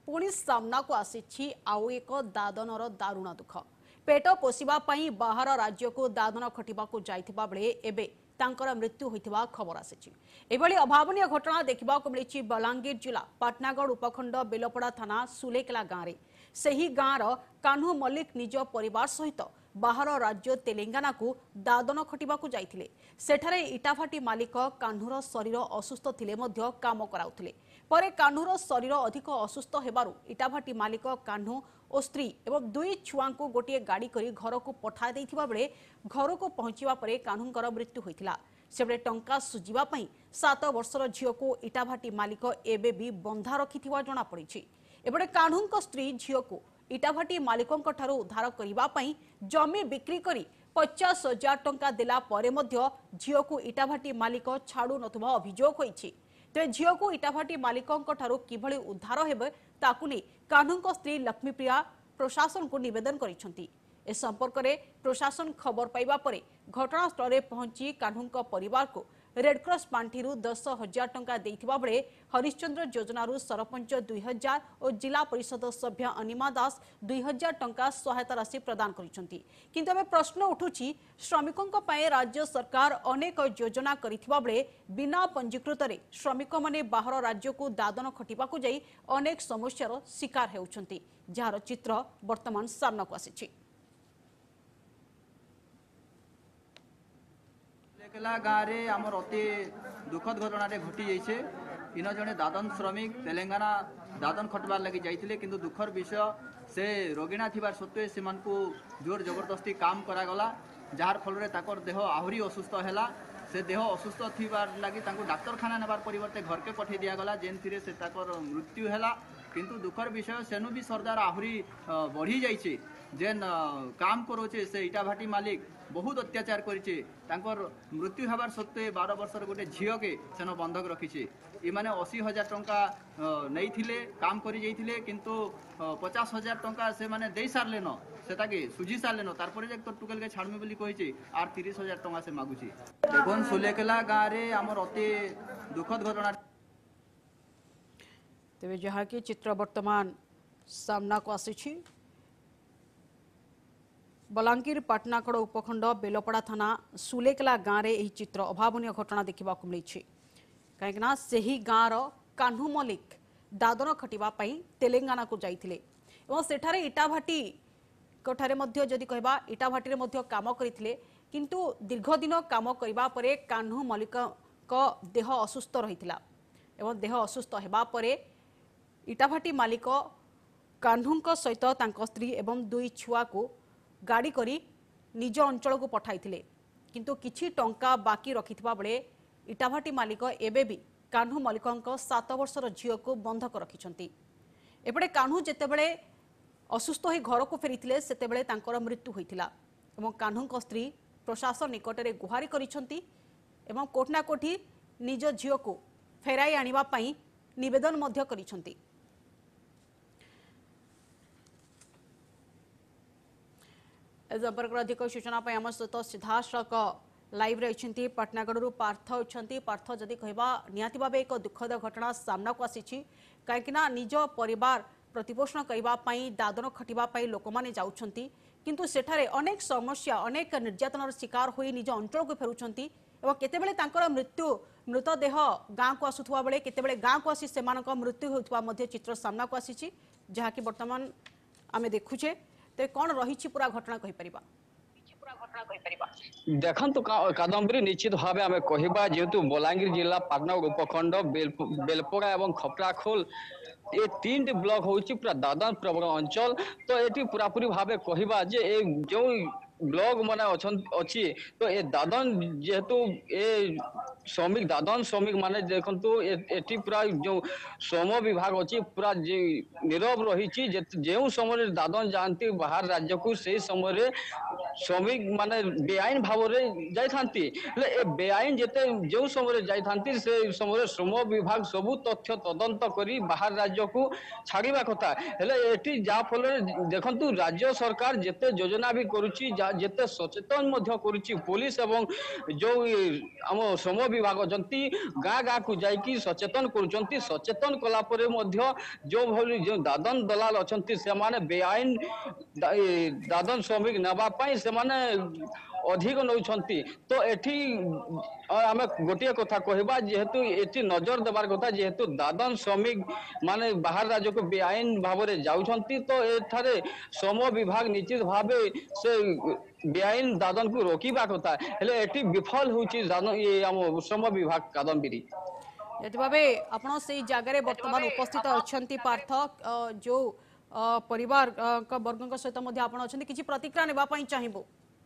पुणी सामना को आसी आउ एक दादनर दारुण दुख पेट पोषिबा पई बाहर राज्य को दादन खटिबा को जाइथिबा बेले एबे तांकर मृत्यु होइथिबा खबर आसी एभली अभावनीय घटना देखा मिली बलांगीर जिला पाटनागढ़ उपखंड बेलपड़ा थाना सुलेकला गाँव में सही गाँवर कान्हू मल्लिक निज परिवार सहित बाहर राज्य तेलेंगाना को दादन खटिबा को जाइथिले सेठारे इटाभाटी मालिक कान्हूर शरीर असुस्थ थिले मध्य काम कराउथिले परे कान्हूर शरीर अधिक असुस्थ हेबारु इटाभाटी मालिक कान्हू और स्त्री एवं दुई छुआ को गोटे गाड़ी करी घर को पठा देइथिबा बेले घर को पहुंचीबा परे कान्हूंकर मृत्यु होइथिला सेबले टंका सुझिबा पई 7 वर्षर झियो को इटाभाटी मालिक एबे भी बंधा रखिथिबा जणा पड़िछि एबडे कान्हूंक स्त्री झियो को इटाभाटी मालिकों ठारू उद्धार करबा पई जमी बिक्री करी 50,000 टंका देला परे मध्य झियो को इटाभाटी मालिक छाड़ू नथुबा अभियोग होइछि ते झियो को इटाभाटी मालिकों ठारू किभली उद्धार हेबे ताकु नै कान्हूंक स्त्री लक्ष्मीप्रिया प्रशासन को निवेदन करिसंती ए संपर्क में प्रशासन खबर पाइबा परे घटनास्थल में पहुंची कान्हूंक परिवार को रेडक्रॉस पांठी 10,000 टंका देइथिबा बेले हरिश्चंद्र योजनारू सरपंच 2,000 और जिला परिषद सभ्य अनिमा दास 2,000 टंका सहायता राशि प्रदान करिसंती किंतु एमे प्रश्न उठुची श्रमिकों पय राज्य सरकार अनेक योजना करिथिबा बेले बिना पंजीकृत रे श्रमिक माने बाहर राज्य को दादन खटिबा को जाई अनेक समस्यार शिकार हेउछंती जार चित्र वर्तमान सामना को आसीछि गाँव में आमर अति दुखद घटना घटी जाइए इन जड़े दादन श्रमिक तेलेंगाना दादन खटबार लगी जाइए किंतु दुखर विषय से रोगिणा थिबार सत्वे से जोर जबरदस्ती काम करागला जार फल ताकर देह आहरी असुस्थ है से देह असुस्थ थिबार लगी डाक्तरखाना नेबार परिवर्ते घर के पठे दिगला जेन से ताकर मृत्यु है किंतु दुखर विषय सेनु भी सरदार आहरी बढ़ी जाइए जेन काम करोचे से इटाभाटी मालिक बहुत अत्याचार करिचे तांकर मृत्यु हबार सत्वे 12 वर्षर गोटे झील के सेन बंधक रखीचे इमाने 80,000 टंका नहीं थिले काम करी जाइथिले किंतु 50,000 टंका से माने दे सारले न सेटा के सुझी सारले न तारपरे जे तो टुकेल के छाड़मे बोली कहिचे आर 30,000 टंका से मागुची देखन सुलेकला गाँव रे हमर अति दुखद घटना तेबे जहा कि चित्र वर्तमान सामना को आसी बलांगीर पाटनागढ़ उपखंड बेलपड़ा थाना सुलेकला गाँव में चित्र अभावनीय घटना देखा मिली कहीं से ही गाँवर कान्हू मल्लिक दादन खटिवाई तेलेंगाना को जाइए सेठारे इटाभाटी जदि कहबा इटाभाटी काम करते किंतु दीर्घ दिन काम करबा परे कान्हू मल्लिक देह असुस्थ रही देह असुस्थ होगा इटाभाटी मालिक कान्हूंक सहित तांको स्त्री एवं दुई छुआ को गाड़ी करी निज अंचल को पठाइथिले किंतु किछि टंका बाकी रखिथिबा बेले इटाभाटी मालिक एबे भी कान्हू मल्लिकंक 7 वर्षर झियो को बंधक रखिछंती एपटे कान्हू जेतेबेले असुस्थ होई घर को फेरिथिले सेतेबेले तांकर मृत्यु होइथिला एवं कान्हूंक स्त्री प्रशासन निकटरे गुहारी करिछंती एवं कोठना कोठी निज झियो को फेराई आनिबा पई निवेदन मध्य करिछंती संपर्क अधिक सूचना आम सहित सीधासख लाइव रही पाटनागढ़ पार्थ अच्छा पार्थ जदि कहवा निहाती भाव एक दुखद घटना सामना को आसी कहीं निज परिवार प्रतिपोषण करने दादन खटिवाई लोक मैंने जाऊँगी किंतु सेठारे अनेक समस्या अनेक निर्यातनार शिकार हो निज अंचल को फेरुंट और केतेबेले तांकर मृत्यु मृतदेह गाँव को आसुवा बेले केतेबेले गाँव को आसी से मृत्यु होता चित्र सामना को आसी जहाँकि बर्तमान आम देखुचे तो कौन रही पूरा घटना कहीपर देखु कादम्बरी निश्चित भाव आम कह जेहेतु बलांगीर जिला पाटनागढ़ उपखंड बेलपड़ा और खपराखोल ये 3 ब्लॉक हूँ पूरा दादन प्रवण अंचल तो ये पूरापूरी भाव कह जो ब्लॉक माने अच्छी तो ये दादन जेहेतु ये श्रमिक दादन श्रमिक माने देखु ये पूरा जो श्रम विभाग अच्छी पूरा नीरव रही जो समय दादन जाती बाहर राज्य को से समय श्रमिक माने बेआईन भाव जाइथांती ए बेआईन जेते जो समय जाइथांती से समय श्रम विभाग सबु तथ्य तदंत करी बाहर राज्य को छाड़िबा कथा हेले एटी जा फल देखंतु राज्य सरकार जेते योजना भी करूची जेते सचेतन मध्य करूची पुलिस एवं जो आम श्रम विभाग जंती गाँ गाँ को जाइकी सचेतन करूचंती सचेतन कला परे मध्य जो भली जो दादन दलाल अछंती से माने बेआईन दादन श्रमिक नेबा पई से माने अधिक नौछंती तो एठी आमे गोटिए कथा कहबा जेहेतु एठी नजर देबार कथा जेहेतु दादन श्रमिक माने बाहर राज्य को बेआईन भाव में जाउछंती तो एठारे श्रम विभाग निश्चित भावे से बेआईन दादन को रोकिबा कथा हेले एठी विफल होची ये आम श्रम विभाग कादम्बिरी यदि भावे आपण से जगह वर्तमान उपस्थित अच्छा पार्थ जो परिवार वर्ग सहित अच्छा किसी प्रतिक्रिया नेबाई चाहिए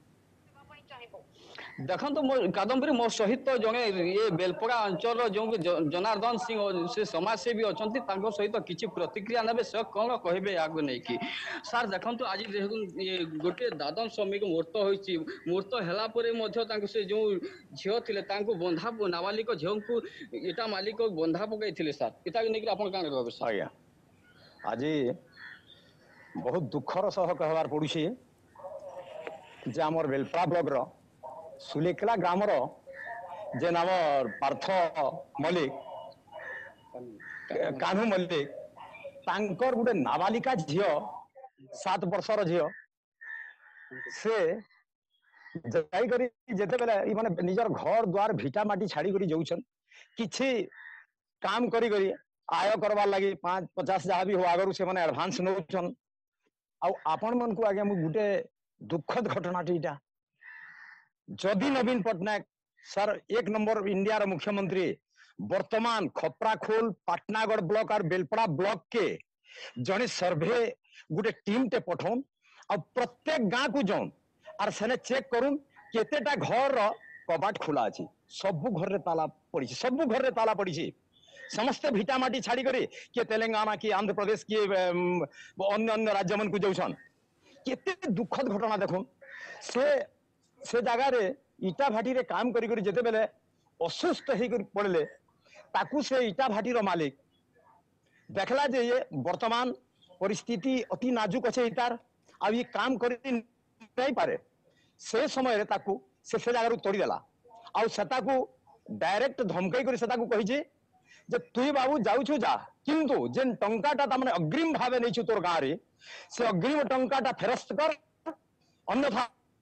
देखो मो कादम्बरी मो सहित जड़े ये बेलपड़ा अंचल जो जनार्दन सिंह से समाजसेवी अच्छा सहित किसी प्रतिक्रिया ने से कौन कहे या नहीं सार देखो आज ये गोटे दादन श्रमिक मृत होती मृत है से जो झील थे बंधा नाबालिक झील को इटा मालिक बंधा पकई सार इटा नहीं आप कह आज्ञा आज बहुत दुखर सह कहबार पड़ुछि जे आमर बेलपड़ा ब्लॉक सुलेकला ग्रामर जे नाम पार्थ मल्लिक कान्हू मल्लिक तांकर गोटे नाबालिका झील 7 वर्षर झील से जाइकरी जेते बेले माने निजर घर द्वार भिटा माटी छाड़ी करी जाउछन किछि काम करी करी आय करवार लगी 5-50 जहाँ भी हो आगरू से माने एडवांस नौछन आ आपण मन को आगे मु गुटे दुखद घटनाटी इटा जदि Naveen Patnaik sir 1 number India रो मुख्यमंत्री वर्तमान खपराखोल पाटनागढ़ ब्लॉक और बेलपड़ा ब्लॉक के जने सर्वे गुटे टीम टे पठौन और प्रत्येक गाँ को जाऊन और सेने चेक करूँ केतेटा घर रो कबाट खुला अछि सबु घर रे ताला पड़ी सबु घर रे ताला पड़ी समस्त भिटा माटी छाड़ी करे के तेलंगाना की आंध्र प्रदेश की अन्य अन्य राज्य मन को जाउछन केते दुखद घटना देखो से जगह रे इटा भाटी रे काम करी करी जेते बेले असुस्थ हे कर पड़ले ताकू से इटा भाटी रो मालिक देखला जे ये वर्तमान परिस्थिति अति नाजुक अच्छे इटार आ ये काम करी नहीं पारे से समय रे ताकू से जगह रू तोड़ी देला आ सेता को डायरेक्ट धमकई करी सेता को कहि जे जे तुई बाबू जाउछु जा किंतु जेन टंकाटा ता माने अग्रिम भावे नै छु तोर गाँ रे से अग्रिम टंकाटा फेरस्त कर अन्यथा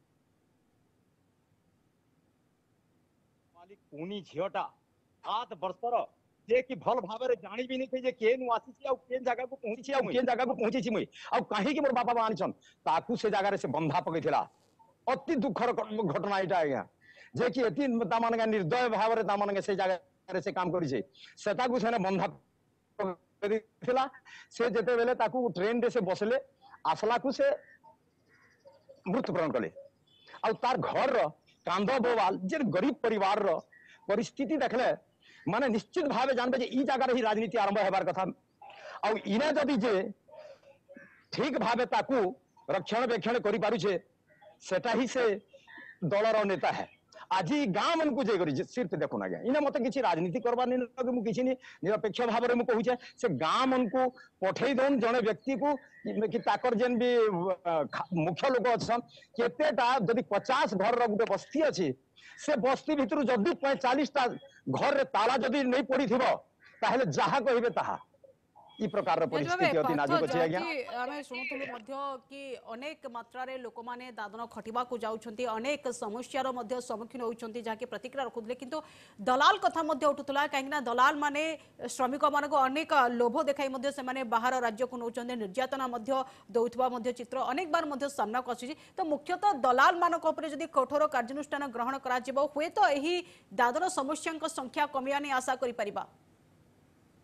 मालिक पुनी झियोटा 7 वर्षर जे कि भल भाव रे जानि भी नै थे जे केनु आसी आ केन जगह को पहुंची छी मई आ काहे कि मोर बापा आनिछन ताकू से जगह रे से बंधा पकैथिला अति दुखर घटना इटा आज्ञा जे कि अति ता माने निर्दय भाव रे ता माने से जगह से काम करी छे सेता को सेने बंधा पकैथिला से जेते बेले ताकू ट्रेन रे से बसले आसला को से मृत्युवरण कले आ तार घर रो कांद बोवाल जे गरीब परिवार रो परिस्थिति देखले माने निश्चित भावे जानबे जे ई जगह रे ही राजनीति आरंभ हेबार कथा आ इने जदि जे ठीक भावे ताकू रक्षण बेक्षण करि पारु छे सेटा ही से दलर नेता है आज गाँ मन को जाकर सिर्फ देखो ना इना मत किसी राजनीति करवा नहीं किसी निरपेक्ष भाव में कहूचे से गाँ मन को पठे दौन जड़े व्यक्ति को कि ताकर जेन भी मुख्य लोक अच्छा केतेटा जदि 50 घर गोटे बस्ती अच्छी से बस्ती भितर जदि 40टा घर रे ताला जदि नहीं पड़ी थिबो ताहले जहा कहिबे ताहा ई प्रकार परिस्थिति अति नाजुक अछि आज्ञा आमे सुनुतलु मध्य कि अनेक मात्रा रे लोक माने दादन खटिबा को जाउछंती अनेक समस्यार मध्य सम्मुखीन होउछंती जाके प्रतिक्रिया रखुदले किंतु दलाल कथा मध्य उठुतला काहेकि दलाल माने श्रमिक माने को अनेक लोभ देखाई मध्य से माने बाहर राज्य को नौचंदे निर्यातना मध्य दउथबा मध्य चित्र अनेक बार मध्य सामना कछि तो मुख्यतः दलाल मानक ऊपर जदि कठोर कार्यानुष्ठान ग्रहण करा जिवो हुए तो एही दादन समस्या संख्या कमिया नै आशा करि परिबा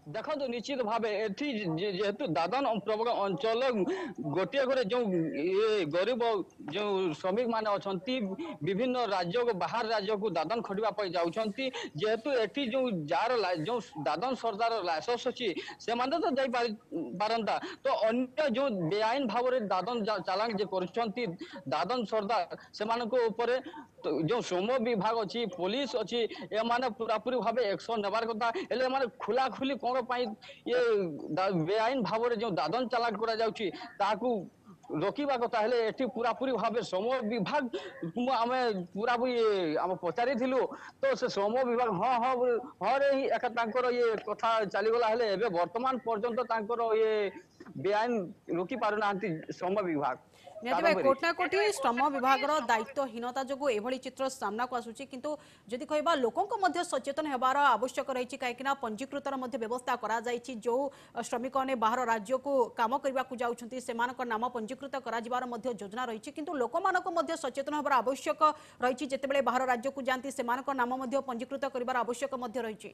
देखो निश्चित भाव जेहेतु दादन प्रबल अंचल गोटे घरे जो ये गरीब जो श्रमिक माने अछंती विभिन्न राज्य को बाहर राज्य को दादन खटिबा पई जाउछंती जेहेतु एठी जो जार जो दादन सरदार लाइसेंस अछि से माने तो जाई पारंता तो अन्य जो बेआईन भाव रे दादन चालान जे करछंती दादन सरदार से मानको ऊपर जो श्रम विभाग अच्छी पुलिस अच्छी ए माने पूरा पूरी भाव एक्शन नेबार कथा एले माने खुला खुली कोन पाई ये बेआईन भाव रे जो दादन चालान करा जाउची ताकू रोकिबा कथा हेले एठी पूरा पूरी भाव श्रम विभाग आमे पूरा पूरी आम पचारि थिलु तो से श्रम विभाग हाँ हाँ हाँ रे ही एक तांकर ये कथा चली गला हेले एबे वर्तमान पर्यंत तांकर ये बेआईन रोकी पारु नांती श्रम विभाग निहाती कोटा कोटी श्रम विभाग दायित्वहीनता जो एभली चित्र सामना को आसुची किंतु जदि कहबा लोकंको मध्य सचेतन हेबार आवश्यक रही कहीं पंजीकृतर मध्य व्यवस्था करा जायछि जो श्रमिक ने बाहर राज्य को काम करने को जाउछंती सेमानक नाम पंजीकृत करा जिबार मध्य योजना रही किंतु लोकमानक मध्य सचेतन हेबार आवश्यक रही जेतेबेले बाहर राज्य को जाती सेमानक नाम मध्य पंजीकृत करिबार आवश्यक मध्य रही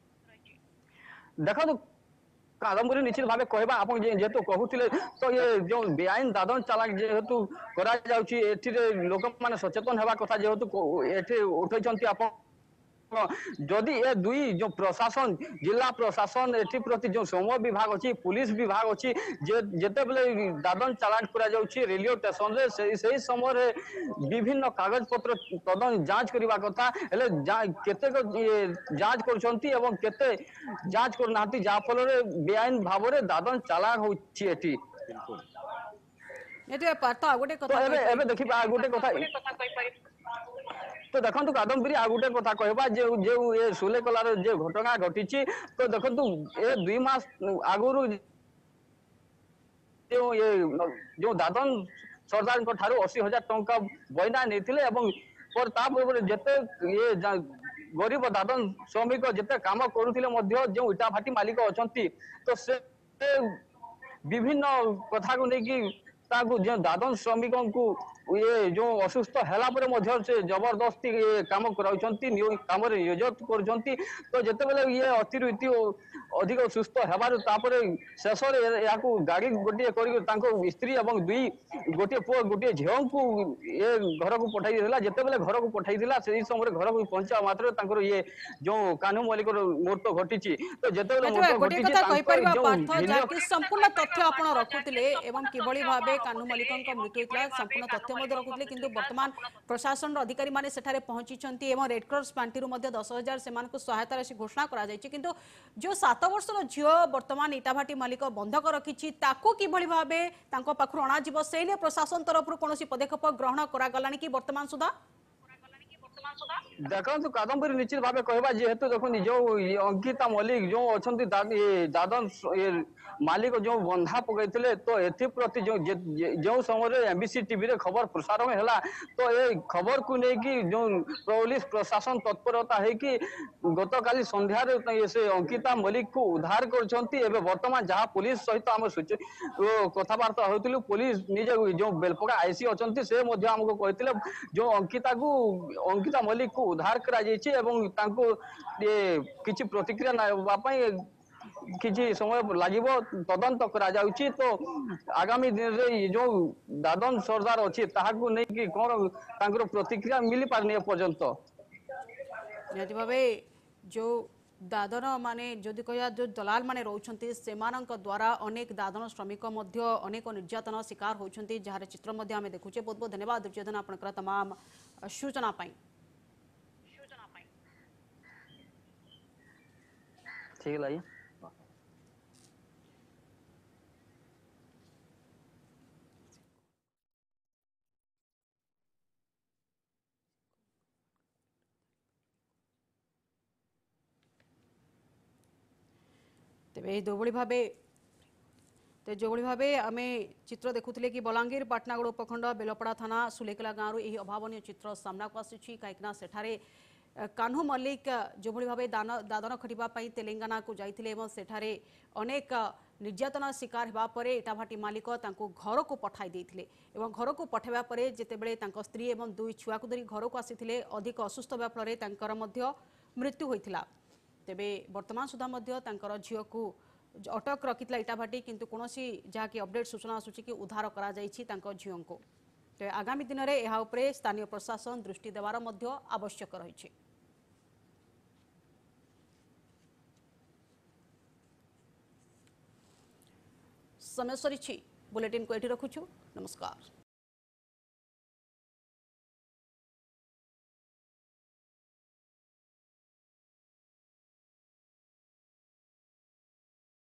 देखो कादम्बरी निश्चित भाव कहबा आप जेहेतु कहते तो ये जो बेआईन दादन चालाक जेहेतु करा जाउची एथिरे लोक माने सचेतन हेबा कथा जेहेतु एठी उठैछंती आप जदि ए दुई जो प्रशासन जिला प्रशासन एथि प्रति जो श्रम विभाग अच्छी पुलिस विभाग अच्छी जेते बेले दादन चालान करा जाउची रेलवे स्टेशन रे सही समय रे विभिन्न कागज पत्र तदन जांच करबा कथा हेले केते जांच करछंती एवं केते जांच करनांती जा फल रे बेआईन भाव रे दादन चालान होची एथि एते पार्थ आ गोटे कथा तो एबे देखि आ गोटे कथा तो देखो कादम्बरी आ गोटे कथा कहबा जे ये सुले कलार जे घटना घटी तो देखो ए 2 मास आगुरु जो दादन सरदार ठारू 80,000 टंका बयना नहीं पर तापर जेते ये गरीब दादन श्रमिक जेते काम करुले जो इटा भाटी मालिक अच्छा तो से विभिन्न कथा को लेकिन जो दादन श्रमिक को ये जो असुस्थ है से जबरदस्ती ये काम कराउछंती काम रे नियोजित करछंती तो जेते बेले ये अतिरिक्त अधिक सुस्थ हेबार तापर शेष रे याकू गाड़ी गोटे करी तांको स्त्री एवं दुई गोटे पुओ गोटे झियो को ये घर को पठाई देला जेते बेले घर को पठाई दिला से समय घर को पहुंचा मात्र तांकर ये जो कानू मालिक मृत्यु घटी तो जेते बेले गोटे कथा कहि परिबा पार्थ जाकि संपूर्ण तथ्य आपण रखुतिले एवं किबळी भाबे कानू मालिकक मृत्यु होतला संपूर्ण तथ्य रखुले किंतु वर्तमान प्रशासन अधिकारी माने सेठारे पहुंची एवं रेड क्रॉस पांटी 10,000 सेमानक सहायता राशि घोषणा करा जायछि किंतु जो 7 वर्षर झियो वर्तमान इटाभाटी मालिक बंधक रखिछि ताको किभଳି भाबे तांको पाखरु अणा जीव सेने प्रशासन तरफ कोनोसी पदक्षेप ग्रहण करा गलानी कि वर्तमान सुधा देखो कादम्बरी निश्चित भाव कहबा जेहेतु देखो जो अंकिता मल्लिक जो अच्छा दादन मालिक जो बंधा पकड़ते तो एप्रति जो समय एमबीसी टीवी रे खबर प्रसारण है तो ये खबर को लेकिन जो पुलिस प्रशासन तत्परता है कि गत काली संध्यारे से अंकिता मल्लिक को उद्धार कर वर्तमान जहाँ पुलिस सहित आम कथबार्ता होती पुलिस निजे जो बेलपका आईसी अच्छा से आमको कहते जो अंकिता मल्लिक को उद्धार करा एवं तांको ये किछि प्रतिक्रिया नापाई किछि समय लागिब तदंत करा जाउची तो आगामी दिन रे जो दादन सरदार अछि ताहाकू नै कि कोन तांकर प्रतिक्रिया मिली पारनी पर्यंत निहाती भाबे जो दादन माने जदि कहिया जो दलाल माने रहउछंती सेमानक द्वारा अनेक दादन श्रमिक मध्य अनेक निर्यातन शिकार होउछंती जहार चित्र मध्य आमे देखुचे बहुत बहुत धन्यवाद दुर्योधन आपनकर तमाम सूचना पाई ठीक है तेरे जो भाव आम चित्र देखुले कि बलांगीर पाटनागड़ उपखंड बेलपड़ा थाना सुलेकला गाँव यह अभावन चित्र सामना को आसी कहीं सेठारे कान्हू मल्लिक जो भाव दादन खटिवाई तेलेंगाना को जाते सेठारे अनेक निर्यातना शिकार होगापर इटाभाटी मालिक घर को पठाई देते घर को पठाइबा परे जेतेबेले स्त्री एवं 2 छुआ को धरी घर को आसी अधिक असुस्थ होगा फल मृत्यु होता तेबे वर्तमान सुधा मध्य तांकर झील को अटक रखिता इटाभाटी किंतु कोनोसी जहाँकि अपडेट सूचना आसुची कि उद्धार करा जाइछि तांकर झील को तो आगामी दिन में यह उपरे स्थानीय प्रशासन दृष्टि देवार मध्य आवश्यक रही। समय सरी बुलेटिन को एठी रखुछु। नमस्कार।